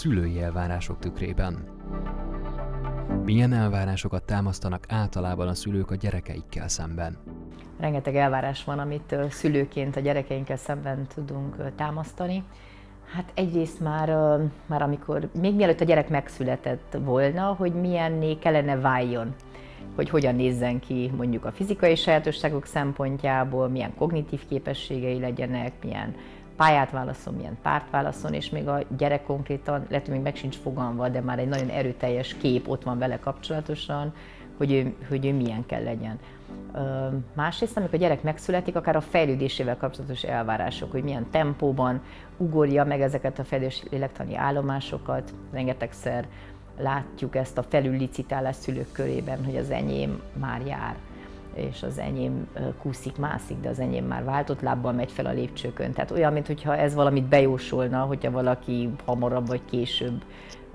szülői elvárások tükrében. Milyen elvárásokat támasztanak általában a szülők a gyerekeikkel szemben? Rengeteg elvárás van, amit szülőként a gyerekeinkkel szemben tudunk támasztani. Hát egyrészt már amikor, még mielőtt a gyerek megszületett volna, hogy milyenné kellene váljon, hogy hogyan nézzen ki mondjuk a fizikai sajátosságok szempontjából, milyen kognitív képességei legyenek, milyen pályát válaszol, milyen párt válaszol, és még a gyerek konkrétan, lehet, hogy még meg sincs fogalmazva, de már egy nagyon erőteljes kép ott van vele kapcsolatosan, hogy ő milyen kell legyen. Másrészt, amikor a gyerek megszületik, akár a fejlődésével kapcsolatos elvárások, hogy milyen tempóban ugorja meg ezeket a fejlődési lélektani állomásokat. Rengetegszer látjuk ezt a felüllicitálás szülők körében, hogy az enyém már jár, és az enyém kúszik, mászik, de az enyém már váltott lábbal megy fel a lépcsőkön. Tehát olyan, mintha ez valamit bejósolna, hogyha valaki hamarabb vagy később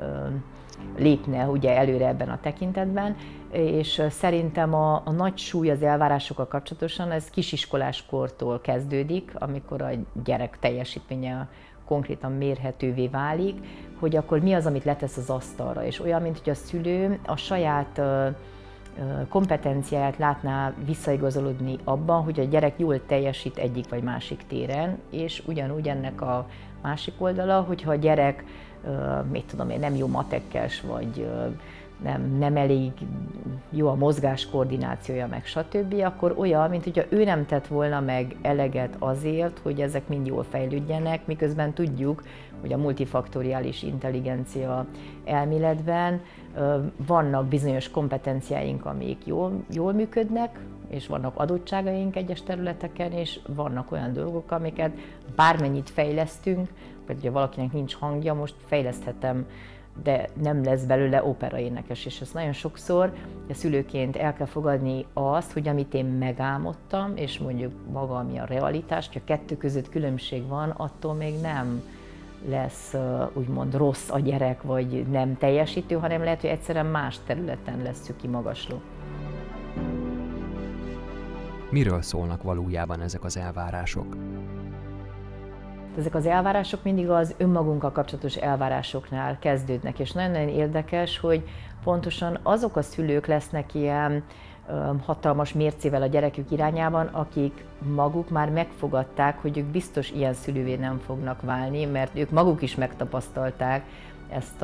lépne ugye előre ebben a tekintetben, és szerintem a nagy súly az elvárásokkal kapcsolatosan, ez kisiskolás kortól kezdődik, amikor a gyerek teljesítménye konkrétan mérhetővé válik, hogy akkor mi az, amit letesz az asztalra, és olyan, mint hogy a szülő a saját kompetenciáját látná visszaigazolódni abban, hogy a gyerek jól teljesít egyik vagy másik téren, és ugyanúgy ennek a másik oldala, hogyha a gyerek mit tudom én, nem jó matekkes, vagy nem elég jó a mozgás koordinációja, meg stb., akkor olyan, mint hogyha ő nem tett volna meg eleget azért, hogy ezek mind jól fejlődjenek, miközben tudjuk, hogy a multifaktoriális intelligencia elméletben vannak bizonyos kompetenciáink, amik jól működnek, és vannak adottságaink egyes területeken, és vannak olyan dolgok, amiket bármennyit fejlesztünk, vagy ha valakinek nincs hangja, most fejleszthetem, de nem lesz belőle operaénekes, és ezt nagyon sokszor a szülőként el kell fogadni azt, hogy amit én megálmodtam, és mondjuk maga, ami a realitás, hogy a kettő között különbség van, attól még nem lesz úgymond rossz a gyerek, vagy nem teljesítő, hanem lehet, hogy egyszerűen más területen lesz kimagasló. Miről szólnak valójában ezek az elvárások? Ezek az elvárások mindig az önmagunkkal kapcsolatos elvárásoknál kezdődnek, és nagyon-nagyon érdekes, hogy pontosan azok a szülők lesznek ilyen hatalmas mércével a gyerekük irányában, akik maguk már megfogadták, hogy ők biztos ilyen szülővé nem fognak válni, mert ők maguk is megtapasztalták ezt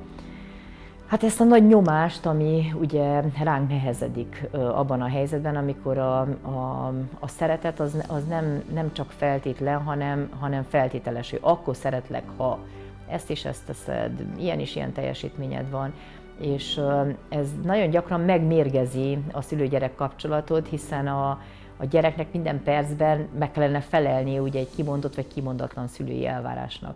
a nagy nyomást, ami ugye ránk nehezedik abban a helyzetben, amikor a szeretet az nem csak feltétlen, hanem feltételes, hogy akkor szeretlek, ha ezt és ezt teszed, ilyen és ilyen teljesítményed van. És ez nagyon gyakran megmérgezi a szülő-gyerek kapcsolatot, hiszen a gyereknek minden percben meg kellene felelnie ugye egy kimondott vagy kimondatlan szülői elvárásnak.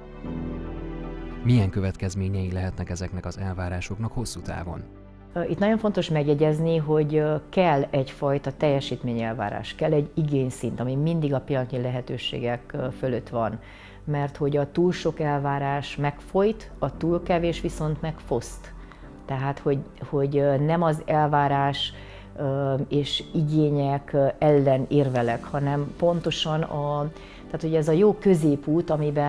Milyen következményei lehetnek ezeknek az elvárásoknak hosszú távon? Itt nagyon fontos megjegyezni, hogy kell egyfajta teljesítményelvárás, kell egy igényszint, ami mindig a pillanatnyi lehetőségek fölött van. Mert hogy a túl sok elvárás megfojt, a túl kevés viszont megfoszt. Tehát, hogy nem az elvárás és igények ellen érvelek, hanem pontosan tehát, hogy ez a jó középút,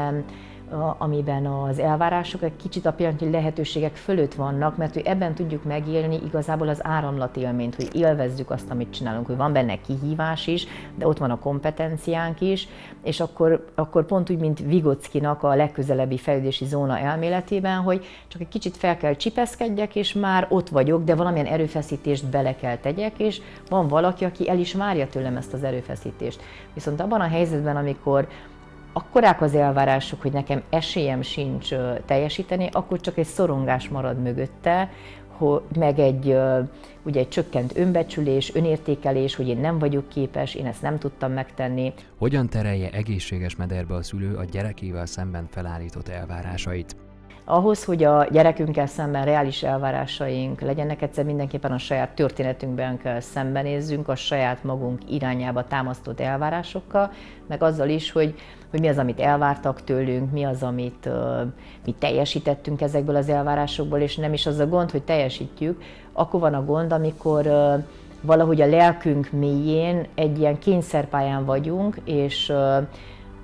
amiben az elvárások egy kicsit a pillanatnyi lehetőségek fölött vannak, mert hogy ebben tudjuk megélni igazából az áramlatélményt, hogy élvezzük azt, amit csinálunk, hogy van benne kihívás is, de ott van a kompetenciánk is, és akkor pont úgy, mint Vygotskinak a legközelebbi fejlődési zóna elméletében, hogy csak egy kicsit fel kell csipeszkedjek, és már ott vagyok, de valamilyen erőfeszítést bele kell tegyek, és van valaki, aki el is várja tőlem ezt az erőfeszítést. Viszont abban a helyzetben, amikor akkorák az elvárások, hogy nekem esélyem sincs teljesíteni, akkor csak egy szorongás marad mögötte, meg egy csökkent önbecsülés, önértékelés, hogy én nem vagyok képes, én ezt nem tudtam megtenni. Hogyan terelje egészséges mederbe a szülő a gyerekével szemben felállított elvárásait? Ahhoz, hogy a gyerekünkkel szemben reális elvárásaink legyenek, egyszer mindenképpen a saját történetünkben kell szembenézzünk, a saját magunk irányába támasztott elvárásokkal, meg azzal is, hogy mi az, amit elvártak tőlünk, mi az, amit mi teljesítettünk ezekből az elvárásokból, és nem is az a gond, hogy teljesítjük, akkor van a gond, amikor valahogy a lelkünk mélyén egy ilyen kényszerpályán vagyunk, és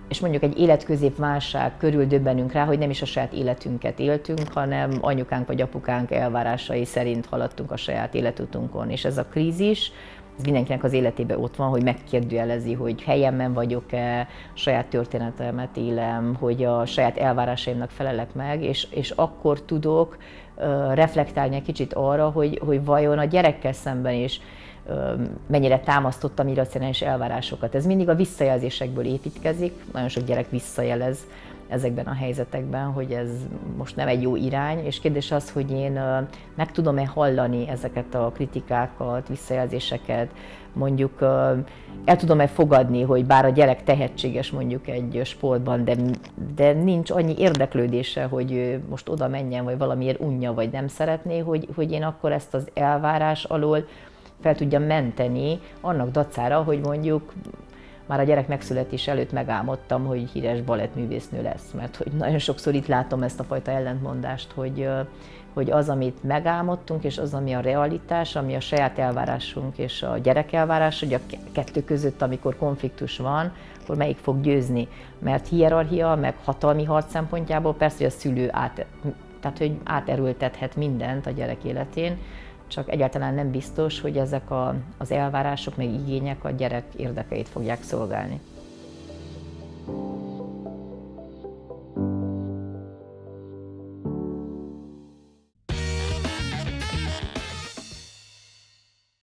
és mondjuk egy életközépválság körül döbbenünk rá, hogy nem is a saját életünket éltünk, hanem anyukánk vagy apukánk elvárásai szerint haladtunk a saját életutunkon. És ez a krízis, ez mindenkinek az életében ott van, hogy megkérdőjelezi, hogy helyemben vagyok-e, saját történetemet élem, hogy a saját elvárásaimnak felelek meg, és akkor tudok reflektálni egy kicsit arra, hogy vajon a gyerekkel szemben is mennyire támasztottam irracionális elvárásokat. Ez mindig a visszajelzésekből építkezik, nagyon sok gyerek visszajelez ezekben a helyzetekben, hogy ez most nem egy jó irány, és kérdés az, hogy én meg tudom-e hallani ezeket a kritikákat, visszajelzéseket, mondjuk el tudom-e fogadni, hogy bár a gyerek tehetséges mondjuk egy sportban, de nincs annyi érdeklődése, hogy most oda menjen, vagy valamiért unja, vagy nem szeretné, hogy én akkor ezt az elvárás alól fel tudjam menteni annak dacára, hogy mondjuk már a gyerek megszületés előtt megálmodtam, hogy híres balettművésznő lesz. Mert hogy nagyon sokszor itt látom ezt a fajta ellentmondást, hogy az, amit megálmodtunk, és az, ami a realitás, ami a saját elvárásunk és a gyerek elvárás, hogy a kettő között, amikor konfliktus van, akkor melyik fog győzni. Mert hierarchia, meg hatalmi harc szempontjából persze, hogy a szülő tehát, hogy áterőltethet mindent a gyerek életén, csak egyáltalán nem biztos, hogy ezek az elvárások meg igények a gyerek érdekeit fogják szolgálni.